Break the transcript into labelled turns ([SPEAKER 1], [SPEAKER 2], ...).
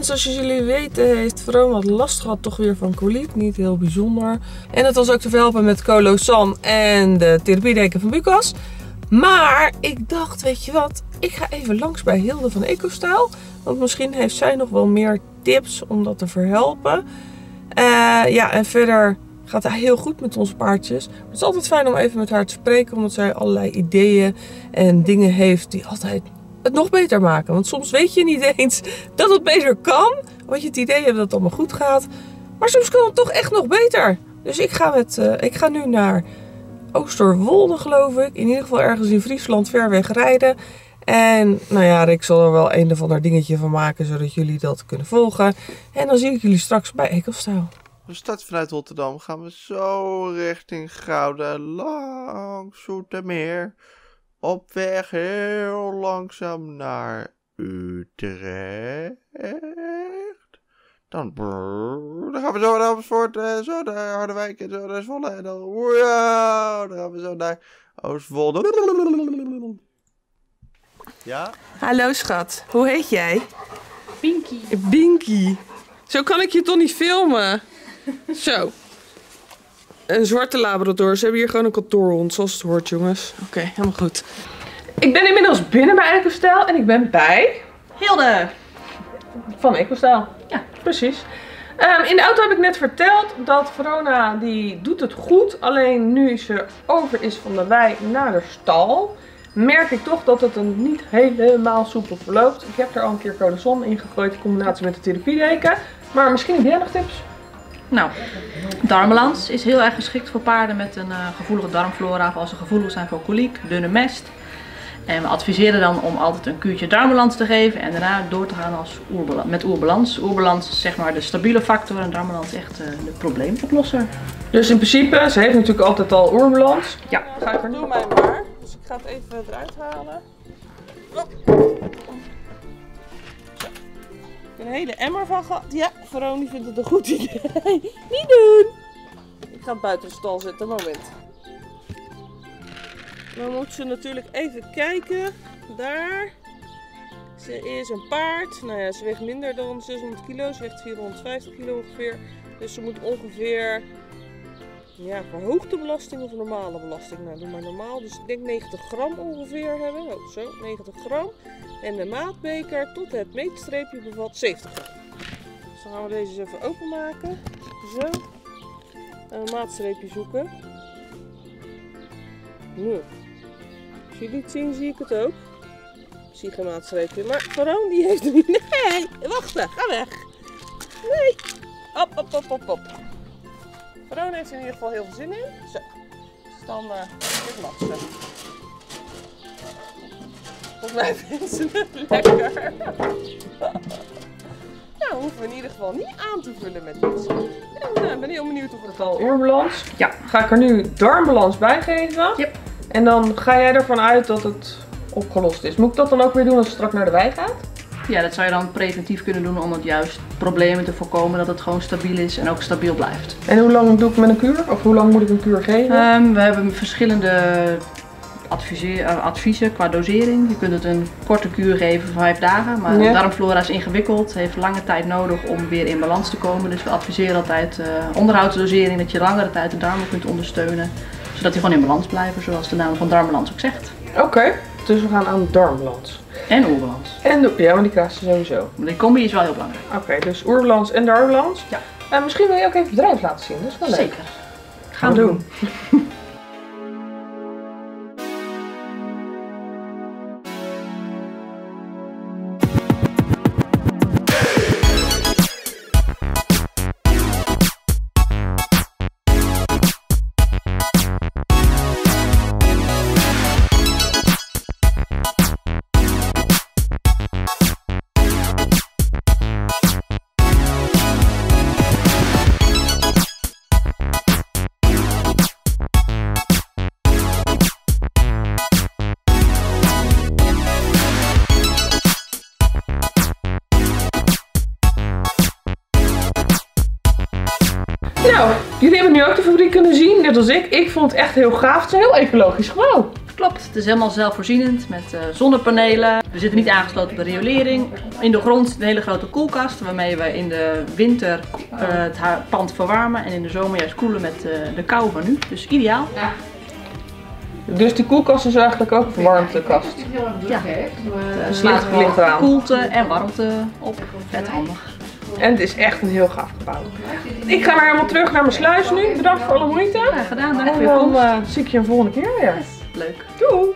[SPEAKER 1] zoals jullie weten heeft Vrome wat last gehad toch weer van coliek. Niet heel bijzonder. En dat was ook te verhelpen met Colosan en de therapiedeken van Bucas. Maar ik dacht, weet je wat, ik ga even langs bij Hilde van EcoStyle. Want misschien heeft zij nog wel meer tips om dat te verhelpen. Ja, en verder gaat hij heel goed met onze paardjes. Maar het is altijd fijn om even met haar te spreken. Omdat zij allerlei ideeën en dingen heeft die altijd het nog beter maken. Want soms weet je niet eens dat het beter kan. Want je het idee hebt dat het allemaal goed gaat. Maar soms kan het toch echt nog beter. Dus ik ga nu naar Oosterwolde, geloof ik. In ieder geval ergens in Friesland ver weg rijden. En nou ja, ik zal er wel een of ander dingetje van maken, zodat jullie dat kunnen volgen. En dan zie ik jullie straks bij EcoStyle.
[SPEAKER 2] We starten vanuit Rotterdam, gaan we zo richting Gouda, langs Zoetermeer. Op weg heel langzaam naar Utrecht. Dan gaan we zo naar Amersfoort, zo naar Harderwijk en zo naar Zwolle. En dan, dan gaan we zo naar Oostwolde. Ja?
[SPEAKER 1] Hallo schat, hoe heet jij?
[SPEAKER 3] Pinky.
[SPEAKER 1] Binky. Zo kan ik je toch niet filmen? Zo. Een zwarte labrador. Ze hebben hier gewoon een kantoorhond, zoals het hoort, jongens. Oké, helemaal goed. Ik ben inmiddels binnen bij EcoStyle en ik ben bij
[SPEAKER 3] Hilde.
[SPEAKER 1] van EcoStyle.
[SPEAKER 3] Ja,
[SPEAKER 1] precies. In de auto heb ik net verteld dat Verona die doet het goed. Alleen nu ze over is van de wei naar de stal, merk ik toch dat het een niet helemaal soepel verloopt. Ik heb er al een keer Colosan in gegooid in combinatie met de therapiedeken. Maar misschien heb jij nog tips?
[SPEAKER 3] nou, darmbalans is heel erg geschikt voor paarden met een gevoelige darmflora. Of als ze gevoelig zijn voor koliek, dunne mest. En we adviseren dan om altijd een kuurtje darmbalans te geven en daarna door te gaan met oerbalans. Oerbalans is zeg maar de stabiele factor en darmbalans is echt de probleemoplosser.
[SPEAKER 1] Dus in principe, ze heeft natuurlijk altijd al oerbalans.
[SPEAKER 3] Ja.
[SPEAKER 1] Ga ik er nu mij maar. Dus ik ga het even eruit halen. Zo. Een hele emmer van gehad. Ja, Veronie vindt het een goed idee. Niet doen! Ik ga het buiten de stal zetten, moment. Dan moet ze natuurlijk even kijken. Daar. Ze is een paard. Nou ja, ze weegt minder dan 600 kilo. Ze weegt 450 kilo ongeveer. Dus ze moet ongeveer, ja, verhoogde belasting of normale belasting. Nou, doe maar normaal. Dus ik denk 90 gram ongeveer hebben. Oh, zo, 90 gram. En de maatbeker tot het meetstreepje bevat 70 gram. Dus dan gaan we deze eens even openmaken. Zo. En een maatstreepje zoeken. Nu. Als jullie het zien, zie ik het ook. Ik zie geen maatstreepje, maar Veron die heeft er niet. Nee, wachten, ga weg. Nee. Hop, hop, hop, hop, hop. Veron heeft er in ieder geval heel veel zin in. Zo. Dus dan dit lastig. Volgens mij vindt ze het lekker. Nou, hoeven we in ieder geval niet aan te vullen met iets. En ik ben heel benieuwd of het al oerbalans.
[SPEAKER 3] Ja.
[SPEAKER 1] Ga ik er nu darmbalans bij geven?
[SPEAKER 3] Yep.
[SPEAKER 1] En dan ga jij ervan uit dat het opgelost is. Moet ik dat dan ook weer doen als het straks naar de wei gaat?
[SPEAKER 3] Ja, dat zou je dan preventief kunnen doen om het juist problemen te voorkomen dat het gewoon stabiel is en ook stabiel blijft.
[SPEAKER 1] En hoe lang doe ik met een kuur? Of hoe lang moet ik een kuur geven?
[SPEAKER 3] We hebben verschillende adviezen qua dosering. Je kunt het een korte kuur geven voor 5 dagen, maar de darmflora is ingewikkeld, heeft lange tijd nodig om weer in balans te komen. Dus we adviseren altijd onderhoudsdosering, dat je langere tijd de darmen kunt ondersteunen, zodat die gewoon in balans blijven, zoals de naam van darmbalans ook zegt.
[SPEAKER 1] Oké, dus we gaan aan darmbalans.
[SPEAKER 3] En oerbalans.
[SPEAKER 1] Ja, maar die krijgt ze sowieso.
[SPEAKER 3] Maar die combi is wel heel belangrijk.
[SPEAKER 1] Oké, dus oerbalans en darmbalans.
[SPEAKER 3] Ja.
[SPEAKER 1] Misschien wil je ook even het bedrijf laten zien, dat is wel leuk.
[SPEAKER 3] Zeker.
[SPEAKER 1] Gaan we doen. Nou, jullie hebben nu ook de fabriek kunnen zien, net als ik. Ik vond het echt heel gaaf. Het is een heel ecologisch gebouw.
[SPEAKER 3] Klopt, het is helemaal zelfvoorzienend met zonnepanelen. We zitten niet aangesloten op de riolering. In de grond zit een hele grote koelkast waarmee we in de winter het pand verwarmen en in de zomer juist koelen met de kou van nu. Dus ideaal.
[SPEAKER 1] Ja. Dus die koelkast is eigenlijk ook een verwarmtekast.
[SPEAKER 3] Ja,
[SPEAKER 1] Slaat licht aan.
[SPEAKER 3] Koelte en warmte op. Vet handig.
[SPEAKER 1] En het is echt een heel gaaf gebouw. Ik ga maar helemaal terug naar mijn sluis nu. Bedankt voor alle moeite.
[SPEAKER 3] Ja, gedaan. Dank voor
[SPEAKER 1] En
[SPEAKER 3] je komst.
[SPEAKER 1] dan zie ik je een volgende keer weer.
[SPEAKER 3] Leuk.
[SPEAKER 1] Doei!